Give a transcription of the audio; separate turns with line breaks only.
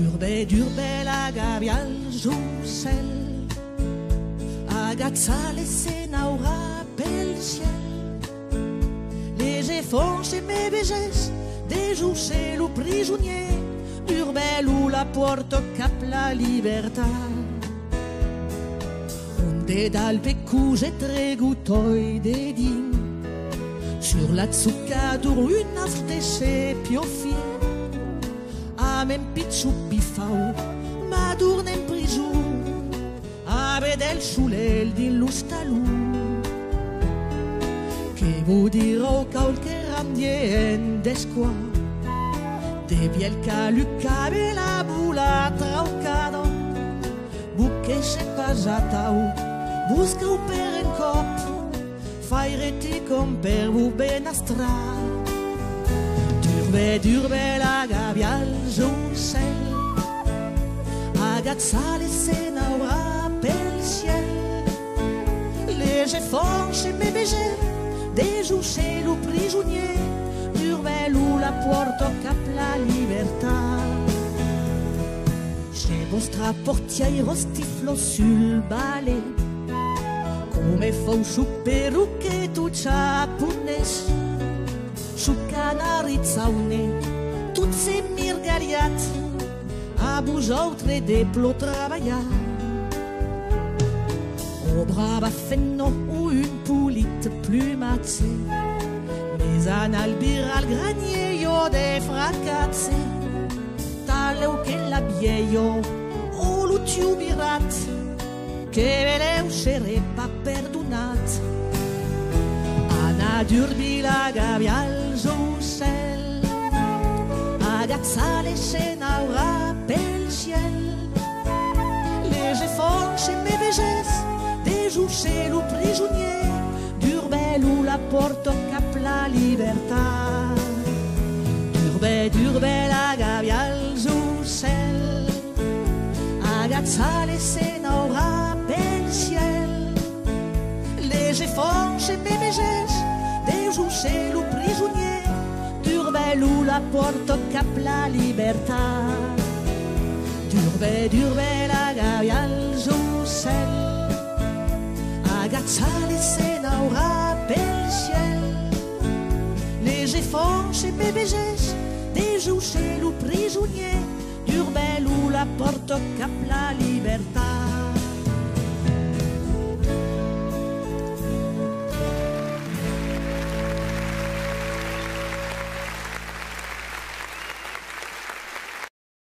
D'urbe la gavial joucel, agazzale se naura pel ciel. Les effons chez mes béges, des joucel ou prisonnier, d'urbel ou la porte cap la libertà. Onde dal peccuse tregutoi de din, sur la zuccadur una stesse piofie. Amen pizzupi fau, madurne in prisu, ave del sulel din l'ustalù. Che vuol dire qualche randien d'esqua, de biel calucave la bula traucado, buche se pasatau, busca u per en cop, faireti com per vu benastra. D'urbe la gavial joucel, agazzale se naura pel ciel. Les effons chez mes béges, des joucel ou prisonnier, d'urbel ou la porte cap la libertà. Chez vostra portiere stiflo sul ballet, come fau su peruchetto giapponese. Su canarizzaune, tutti se mirgaliat, a vosaltres de plo treballar. O brava fenno o un polit plumatse, mais an albir al granier io de fracatse, taleu che la vieio o l'utiu birat, che veleu sere pa perdonat. Ana d'urbi la gavial joucel, agazzale se naura pel ciel. Les effons chez mes béges, des joucel ou prisonnier, d'urbel ou la porte cap la libertà. D'urbe la gavial joucel, agazzale se naura pel ciel. Les effons chez mes béges, des joucel ou prisonnier, d'urbel ou la porte cap la libertà. D'urbe la gavial joucel, agazzale se naura pel ciel. Les effons chez mes béges, des joucel ou prisonnier, d'urbel ou la porte cap la libertà.